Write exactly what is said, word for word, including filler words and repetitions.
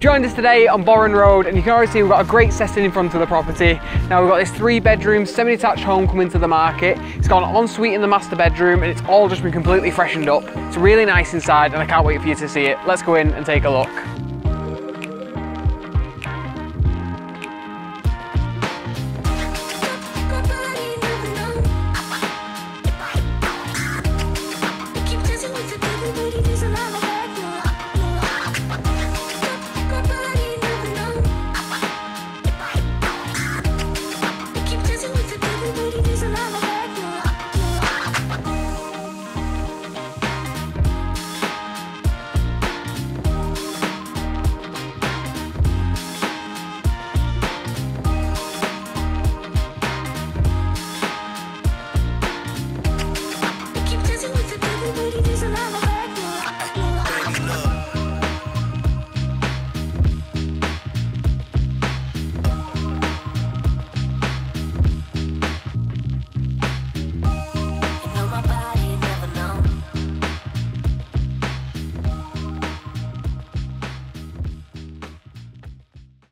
Joined us today on Borron Road, and you can already see we've got a great setting in front of the property. Now we've got this three bedroom semi-detached home coming to the market. It's got an ensuite in the master bedroom and it's all just been completely freshened up. It's really nice inside and I can't wait for you to see it. Let's go in and take a look.